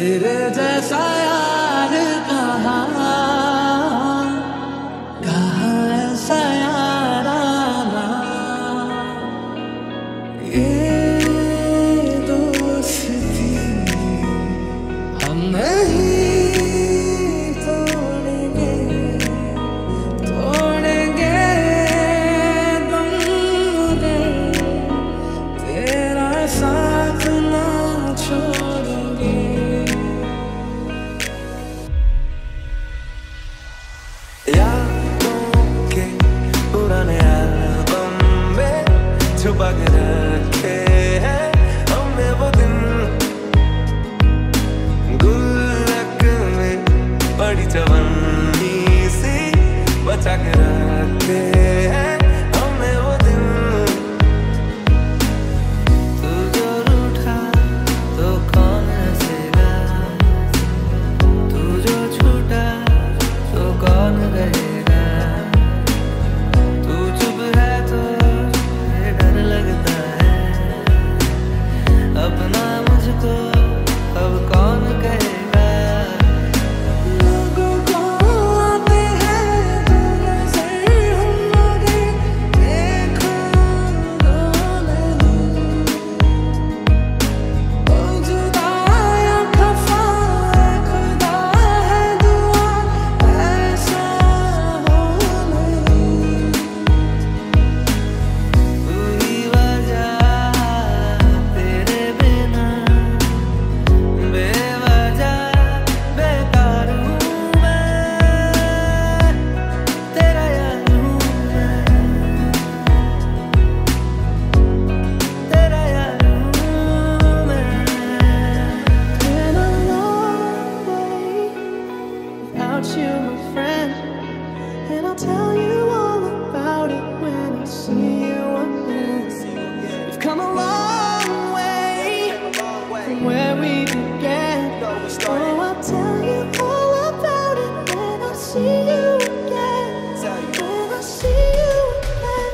तेरे जैसा यार कहाँ ऐसा याराना। ये दोस्ती हम नहीं तोड़ेंगे, तोड़ेंगे दम दे, तेरा साथ ना छोड़ेंगे। यादों के पुराने एल्बम में छुपा के रखे हैं हमने वो दिन, गुल्लक में बड़ी जवानी सी बचा के रखे हैं हमने वो दिन। तू जो रूठा तो कौन हंसेगा, तू जो छूटा तो कौन रहेगा, तू चुप है तो ये डर लगता है, अपना मुझको अब कौन कहेगा। लोगों को आते हैं दूर से हम आगे, देखो रोने ओ जुदा या खफा खुदा है दुआ ऐसा हो नहीं। तू ही वजह तेरे बिना बेवजह बेकार हूँ मैं, तेरा यार हूँ मैं, तेरा यार हूँ मैं। Been a long way without you, my friend, and I'll tell you all about it when I see you again. We've come a long way from where we began. Oh, I'll tell you all about it when I see you again. When I see you again.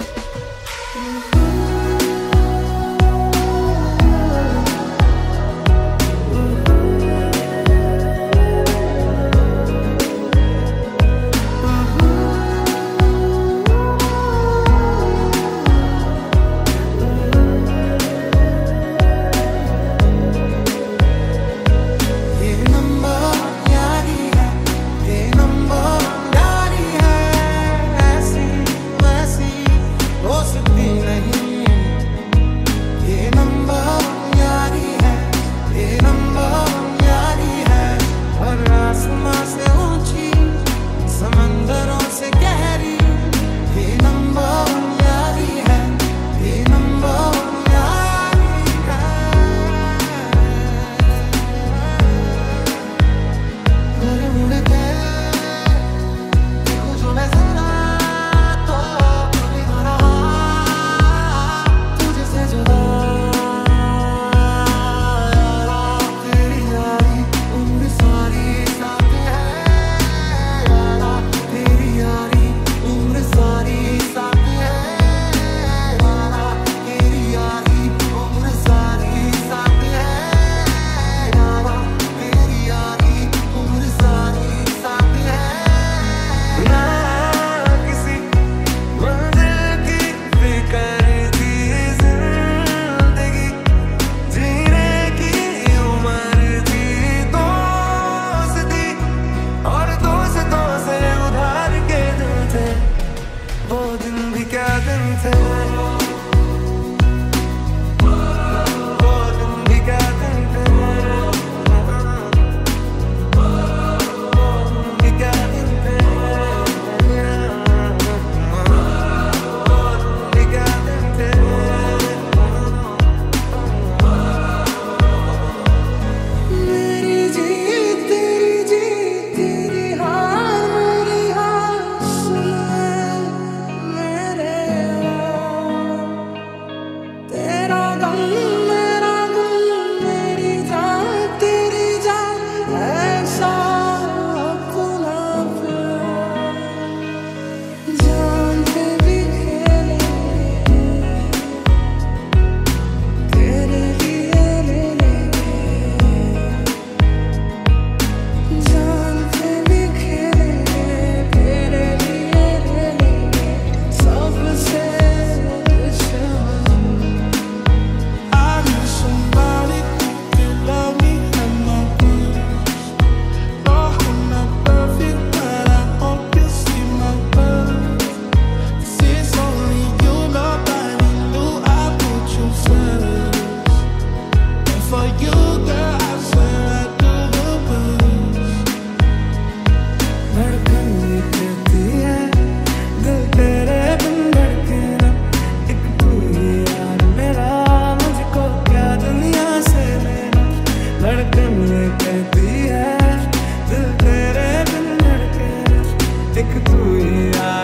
एक तू ही